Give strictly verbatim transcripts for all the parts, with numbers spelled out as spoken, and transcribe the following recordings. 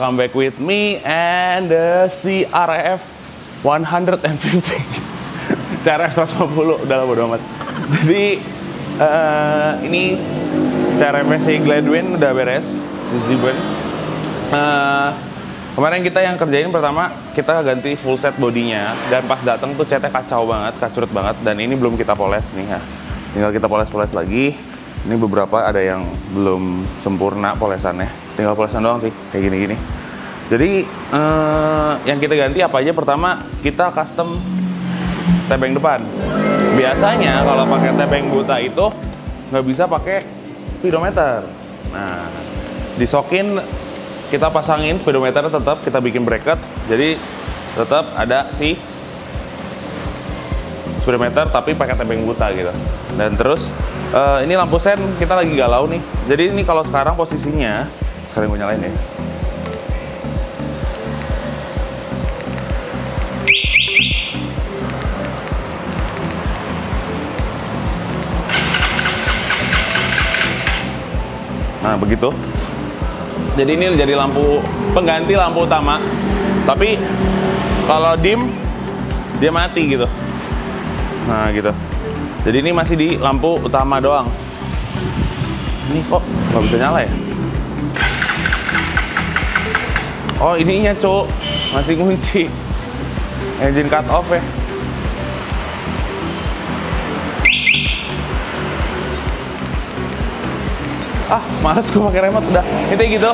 Welcome back with me and the C R F seratus lima puluh C R F seratus lima puluh, udah lah bodo amat. Jadi uh, ini C R F si Gladwin udah beres, si uh, kemarin kita yang kerjain pertama kita ganti full set bodinya, dan pas datang tuh catnya kacau banget, kacurut banget, dan ini belum kita poles nih ya. Tinggal kita poles-poles lagi. Ini beberapa ada yang belum sempurna polesannya, tinggal polesan doang sih, kayak gini-gini. Jadi eh, yang kita ganti apa aja? Pertama kita custom tebeng depan. Biasanya kalau pakai tebeng buta itu nggak bisa pakai speedometer. Nah, disokin kita pasangin speedometer, tetap kita bikin bracket, jadi tetap ada si speedometer tapi pakai tebeng buta gitu. Dan terus uh, ini lampu sen kita lagi galau nih. Jadi ini kalau sekarang posisinya, sekarang gue nyalain ya. Nah begitu. Jadi ini jadi lampu pengganti lampu utama. Tapi kalau dim dia mati gitu. Nah gitu. Jadi ini masih di lampu utama doang. Ini kok nggak bisa nyala ya? Oh ininya cuk, masih kunci. Engine cut off ya. Ah, males gue pakai remote, udah. Itu gitu.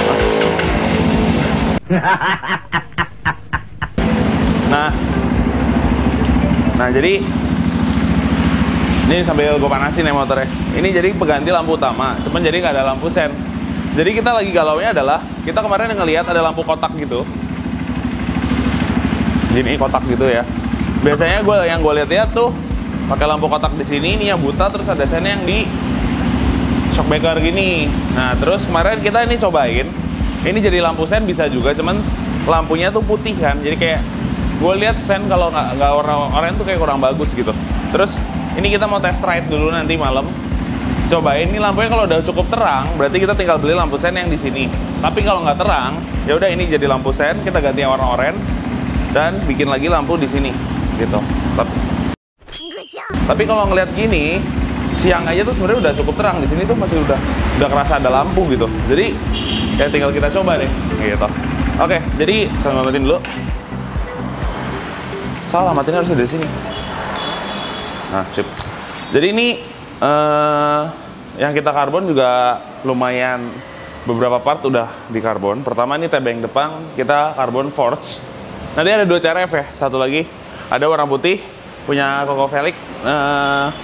Nah, nah jadi ini sambil gue panasin ya motornya. Ini jadi pengganti lampu utama, cuman jadi nggak ada lampu sen. Jadi kita lagi galaunya adalah kita kemarin ngelihat ada lampu kotak gitu. Gini kotak gitu ya. Biasanya gue yang gue lihat-lihat tuh pakai lampu kotak di sini, ini yang buta, terus ada sen yang di shockbreaker gini. Nah terus kemarin kita ini cobain, ini jadi lampu sen bisa juga, cuman lampunya tuh putih kan. Jadi kayak gue lihat sen kalau nggak nggak warna oranye tuh kayak kurang bagus gitu. Terus ini kita mau test ride dulu nanti malam. Cobain ini lampunya kalau udah cukup terang, berarti kita tinggal beli lampu sen yang di sini. Tapi kalau nggak terang, ya udah ini jadi lampu sen, kita ganti yang warna oranye dan bikin lagi lampu di sini, gitu. Tapi, tapi kalau ngeliat gini, siang aja tuh sebenarnya udah cukup terang. Di sini tuh masih udah udah kerasa ada lampu gitu. Jadi ya tinggal kita coba deh, gitu. Oke, jadi sekarang matiin dulu. Salah, matiin harusnya dari sini. Nah, sip. Jadi ini uh, yang kita karbon juga lumayan, beberapa part udah di karbon. Pertama ini tebeng depan kita karbon forge. Nanti ada dua C R F ya, satu lagi ada warna putih punya Coco Felix. Uh,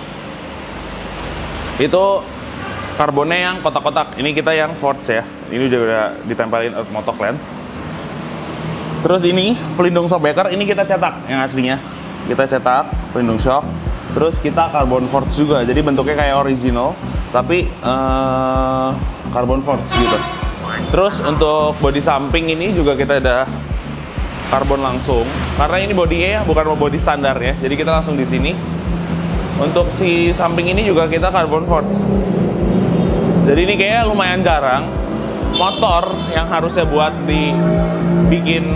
itu karbonnya yang kotak-kotak. Ini kita yang forge ya. Ini juga udah ditempelin earth motor lens. Terus ini pelindung shockbreaker ini kita cetak yang aslinya. Kita cetak pelindung shock. Terus kita carbon forge juga, jadi bentuknya kayak original, tapi uh, carbon forge gitu. Terus untuk bodi samping ini juga kita ada karbon langsung, karena ini bodinya ya bukan bodi standar ya, jadi kita langsung di sini. Untuk si samping ini juga kita carbon forge. Jadi ini kayaknya lumayan jarang motor yang harusnya buat dibikin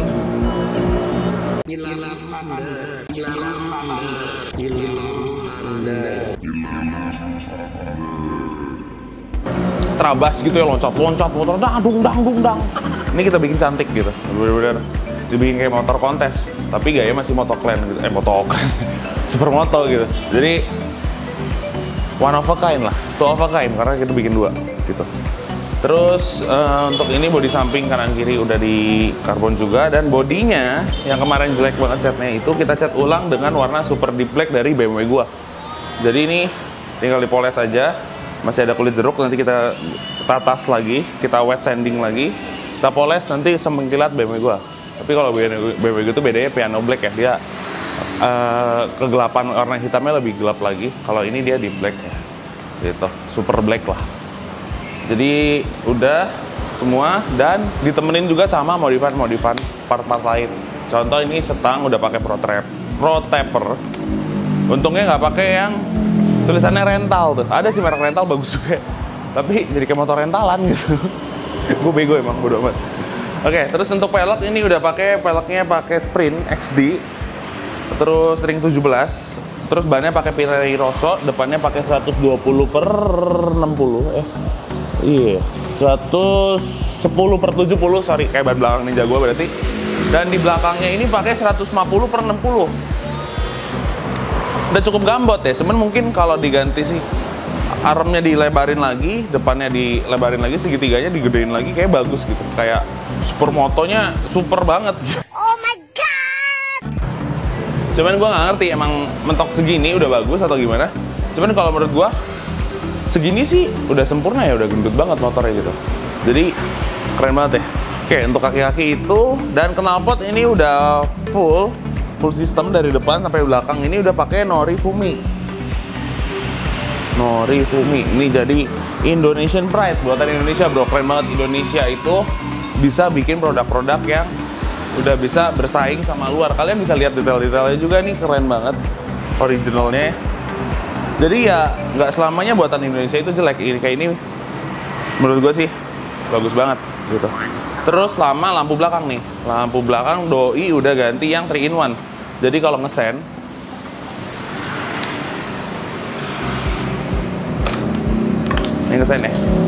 terabas gitu ya, loncat-loncat motor dang dang dung dang. Ini kita bikin cantik gitu, bener-bener dibikin kayak motor kontes, tapi gaya masih motoclan gitu, eh motoclan, supermoto gitu. Jadi one of a kind lah, two of a kind, karena kita bikin dua gitu. Terus uh, untuk ini bodi samping kanan kiri udah di karbon juga, dan bodinya yang kemarin jelek banget catnya itu kita cat ulang dengan warna super deep black dari B M W gua. Jadi ini tinggal dipoles aja, masih ada kulit jeruk, nanti kita tatas lagi, kita wet sanding lagi, kita poles nanti semengkilat B M W gua. Tapi kalau B M W itu bedanya piano black ya, dia uh, kegelapan warna hitamnya lebih gelap lagi. Kalau ini dia deep black ya, gitu, super black lah. Jadi udah semua, dan ditemenin juga sama modifan-modifan part-part lain. Contoh ini setang udah pakai pro trap, pro taper. Untungnya nggak pakai yang tulisannya rental tuh. Ada sih merek rental bagus juga, tapi jadi kayak motor rentalan gitu. Gue bego emang, bodo amat. Oke, terus untuk pelek ini udah pakai peleknya pakai Sprint X D, terus ring tujuh belas, terus bannya pakai Pirelli Rosso, depannya pakai seratus dua puluh per enam puluh, eh iya, seratus sepuluh per tujuh puluh, sorry, kayak ban belakang Ninja gua berarti. Dan di belakangnya ini pakai seratus lima puluh per enam puluh. Udah cukup gambot ya, cuman mungkin kalau diganti sih armnya dilebarin lagi, depannya dilebarin lagi, segitiganya digedein lagi, kayak bagus gitu. Kayak supermotonya super banget. Oh my god. Cuman gue nggak ngerti emang mentok segini udah bagus atau gimana. Cuman kalau menurut gue segini sih udah sempurna ya, udah gendut banget motornya gitu. Jadi keren banget ya. Oke, untuk kaki-kaki itu dan knalpot ini udah full full sistem dari depan sampai belakang ini udah pakai Nori Fumi. Nori Fumi ini jadi Indonesian Pride, buatan Indonesia bro, keren banget. Indonesia itu bisa bikin produk-produk yang udah bisa bersaing sama luar. Kalian bisa lihat detail-detailnya juga nih, keren banget originalnya. Jadi ya nggak selamanya buatan Indonesia itu jelek. Ini kayak ini menurut gue sih bagus banget gitu. Terus sama lampu belakang nih, lampu belakang doi udah ganti yang three in one. Jadi kalau ngesen ini ngesen ya.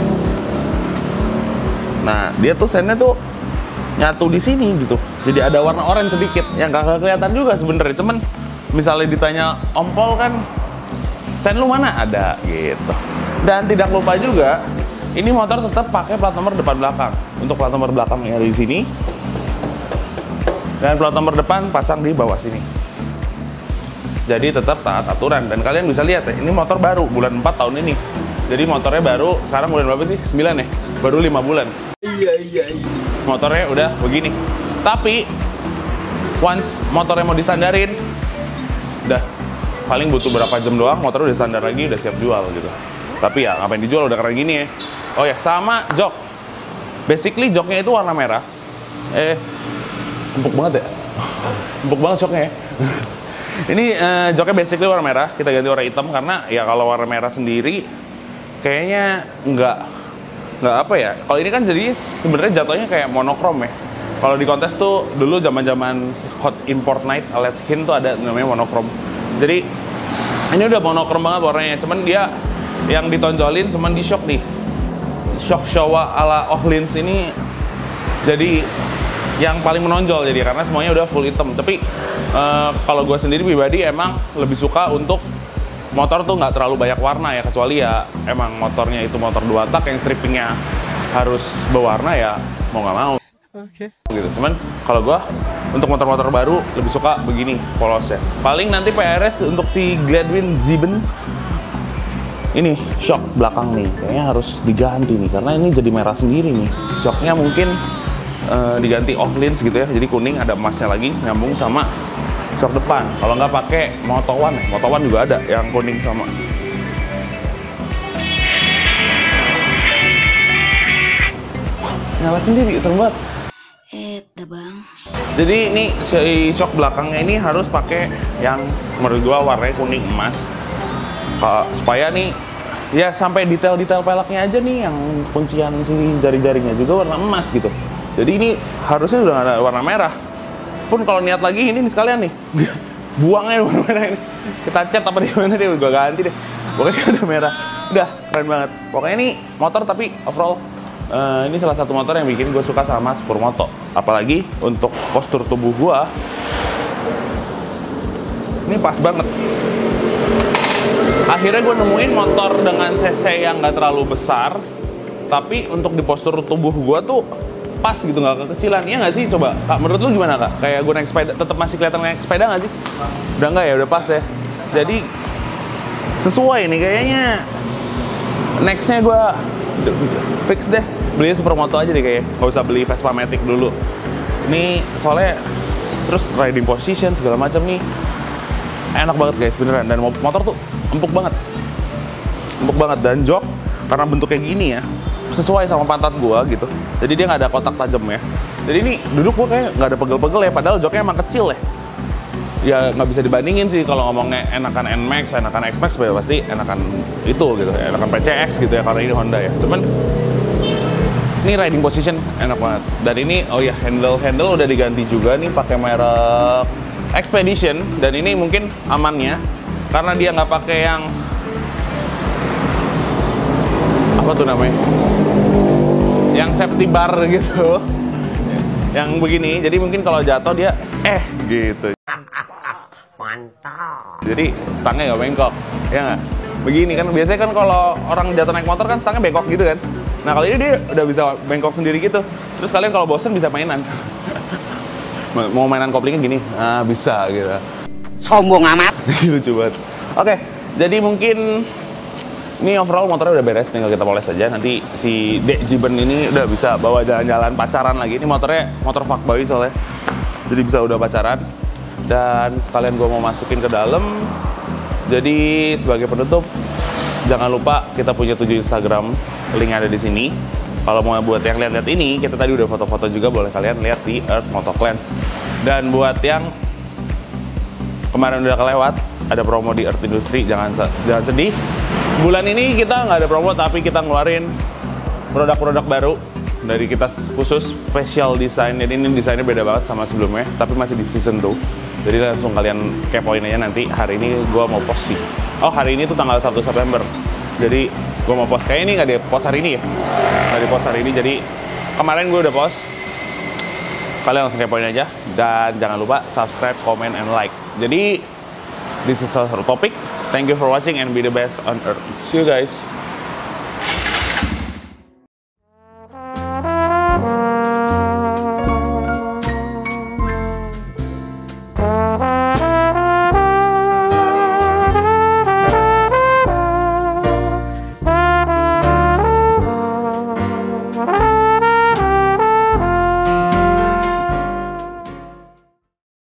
Nah, dia tuh sennya tuh nyatu di sini gitu. Jadi ada warna oranye sedikit yang gak kelihatan juga sebenarnya. Cuman misalnya ditanya ompol kan, sen lu mana? Ada gitu. Dan tidak lupa juga, ini motor tetap pakai plat nomor depan belakang. Untuk plat nomor belakangnya di sini. Dan plat nomor depan pasang di bawah sini. Jadi tetap taat aturan. Dan kalian bisa lihat ya, ini motor baru bulan empat tahun ini. Jadi motornya baru, sekarang bulan berapa sih? sembilan ya? Baru lima bulan. Iya, iya, iya. Motornya udah begini. Tapi, once motornya mau distandarin, udah paling butuh berapa jam doang, motor udah standar lagi, udah siap jual gitu. Tapi ya, ngapain dijual, udah keren gini ya. Oh ya, sama jok. Basically, joknya itu warna merah. Eh, empuk banget ya? Empuk banget joknya ya? Ini uh, joknya basically warna merah, kita ganti warna hitam karena ya kalau warna merah sendiri kayaknya nggak nggak apa ya. Kalau ini kan jadi sebenarnya jatuhnya kayak monokrom ya. Kalau di kontes tuh dulu zaman-zaman Hot Import Night alias Hin tuh ada namanya monokrom. Jadi ini udah monokrom banget warnanya. Cuman dia yang ditonjolin cuman di shock nih. Shock Showa ala Ohlins ini jadi yang paling menonjol jadi karena semuanya udah full hitam. Tapi uh, kalau gue sendiri pribadi emang lebih suka untuk motor tuh nggak terlalu banyak warna ya, kecuali ya emang motornya itu motor dua tak yang strippingnya harus berwarna ya mau nggak mau. Oke. Okay. Gitu. Cuman kalau gua untuk motor-motor baru lebih suka begini polosnya. Paling nanti P R S untuk si Gladwin Ziben ini shock belakang nih kayaknya harus diganti nih karena ini jadi merah sendiri nih. Shocknya mungkin uh, diganti Ohlins gitu ya, jadi kuning ada emasnya lagi nyambung sama shock depan. Kalau nggak pakai Moto One, Moto One juga ada yang kuning sama. Nyala sendiri, serem banget. Eh, bang. Jadi ini si shock belakangnya ini harus pakai yang menurut gua warnanya kuning emas. Uh, supaya nih ya sampai detail-detail peleknya aja nih yang kuncian si jari-jarinya juga warna emas gitu. Jadi ini harusnya udah ada warna merah. Pun kalau niat lagi ini nih sekalian nih buang aja warna merah ini, kita cat apa di mana deh, gue ganti deh, pokoknya udah merah, udah keren banget. Pokoknya ini motor tapi overall uh, ini salah satu motor yang bikin gue suka sama Supermoto, apalagi untuk postur tubuh gue ini pas banget. Akhirnya gue nemuin motor dengan cc yang gak terlalu besar tapi untuk di postur tubuh gue tuh pas gitu, nggak kekecilan. Iya nggak sih? Coba Kak, menurut lu gimana Kak? Kayak gue naik sepeda, tetap masih kelihatan naik sepeda nggak sih? Udah nggak ya? Udah pas ya? Jadi sesuai nih kayaknya. Nextnya gue fix deh beli Supermoto aja deh kayaknya, nggak usah beli Vespa Matic dulu. Ini soalnya terus riding position segala macam nih enak banget guys beneran, dan motor tuh empuk banget, empuk banget. Dan jok karena bentuknya gini ya sesuai sama pantat gua gitu, jadi dia nggak ada kotak tajam ya. Jadi ini duduk gua kayak nggak ada pegel-pegel ya, padahal joknya emang kecil ya. Ya nggak bisa dibandingin sih kalau ngomongnya enakan N Max, enakan X Max ya pasti enakan itu gitu, enakan P C X gitu ya karena ini Honda ya. Cuman Ini riding position enak banget. Dan ini, oh ya, handle handle udah diganti juga nih pakai merek Expedition. Dan ini mungkin amannya karena dia nggak pakai yang apa tuh namanya, yang safety bar gitu, yang begini. Jadi mungkin kalau jatuh dia eh gitu. Mantap. Jadi stangnya nggak bengkok, ya nggak? Begini kan biasanya kan kalau orang jatuh naik motor kan stangnya bengkok gitu kan. Nah kali ini dia udah bisa bengkok sendiri gitu. Terus kalian kalau bosen bisa mainan. Mau mainan koplingan gini, ah bisa gitu. Sombong amat. Lucu banget. Oke, jadi mungkin ini overall motornya udah beres, tinggal kita poles aja. Nanti si Dek Jiben ini udah bisa bawa jalan-jalan pacaran lagi. Ini motornya motor fuckboy soalnya, jadi bisa udah pacaran. Dan sekalian gue mau masukin ke dalam. Jadi sebagai penutup, jangan lupa kita punya tujuh Instagram, link ada di sini. Kalau mau buat yang lihat-lihat ini, kita tadi udah foto-foto juga, boleh kalian lihat di Earth Motoclans. Dan buat yang kemarin udah kelewat, ada promo di Earth Industry, jangan jangan sedih. Bulan ini kita nggak ada promo, tapi kita ngeluarin produk-produk baru dari kita khusus special design. Jadi ini desainnya beda banget sama sebelumnya, tapi masih di season dua. Jadi langsung kalian kepoin aja nanti. Hari ini gue mau post sih. Oh hari ini tuh tanggal satu September. Jadi gue mau post. Kayaknya ini nggak di post hari ini ya. Nggak di post hari ini. Jadi kemarin gue udah post. Kalian langsung kepoin aja. Dan jangan lupa subscribe, comment, and like. Jadi this is our topic. Thank you for watching and be the best on earth. See you guys.